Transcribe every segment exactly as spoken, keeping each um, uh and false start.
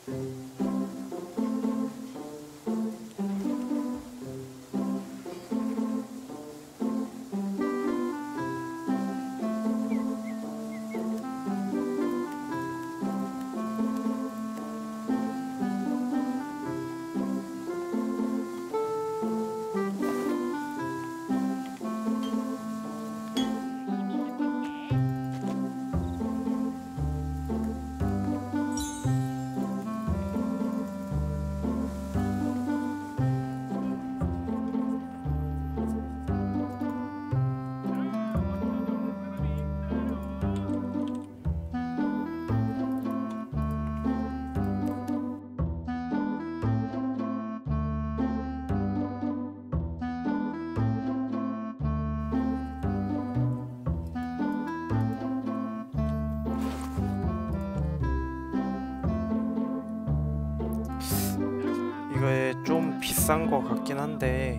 이거에 좀 비싼 거 같긴 한데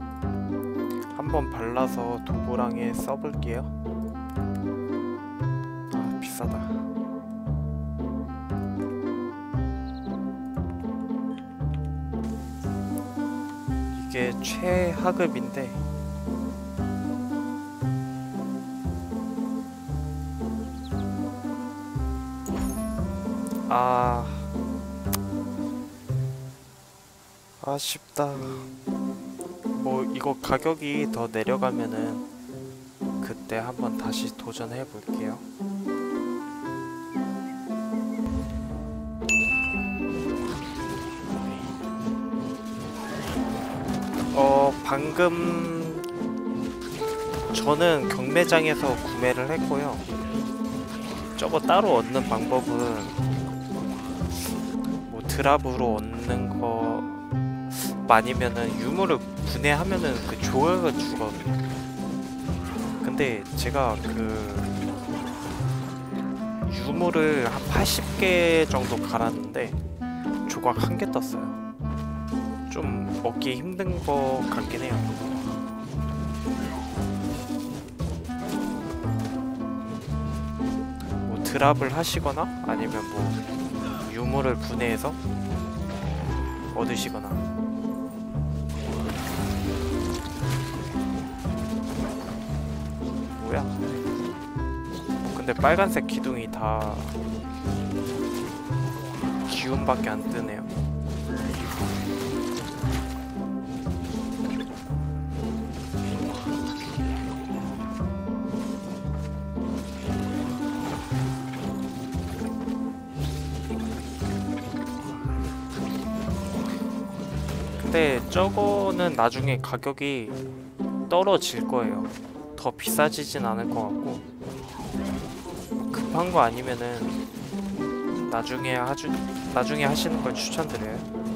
한번 발라서 도구랑에 써볼게요. 아, 비싸다. 이게 최하급인데 아 아쉽다. 뭐 이거 가격이 더 내려가면은 그때 한번 다시 도전해 볼게요. 어 방금 저는 경매장에서 구매를 했고요. 저거 따로 얻는 방법은 뭐 드랍으로 얻는 거 아니면은 유물을 분해하면은 그 조각을 주거든요. 근데 제가 그 유물을 한 팔십 개 정도 갈았는데 조각 한 개 떴어요. 좀 얻기 힘든 거 같긴 해요. 뭐 드랍을 하시거나 아니면 뭐 유물을 분해해서 얻으시거나. 뭐야? 근데 빨간색 기둥이 다 기운밖에 안 뜨네요. 근데 저거는 나중에 가격이 떨어질 거예요. 더 비싸지진 않을 것 같고, 급한 거 아니면은 나중에 하주 나중에 하시는 걸 추천드려요.